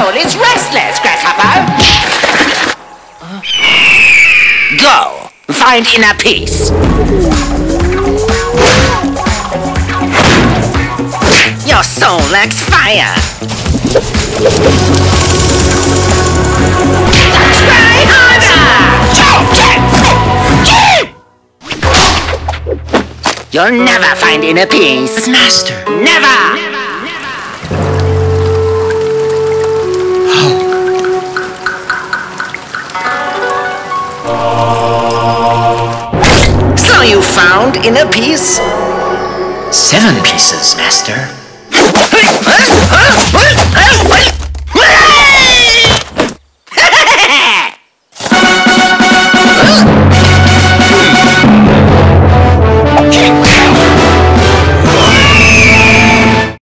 soul is restless, Grasshopper. Go. Find inner peace. Your soul lacks fire. Try harder! You'll never find inner peace. But Master... Never! So you found inner peace? 7 pieces, Master.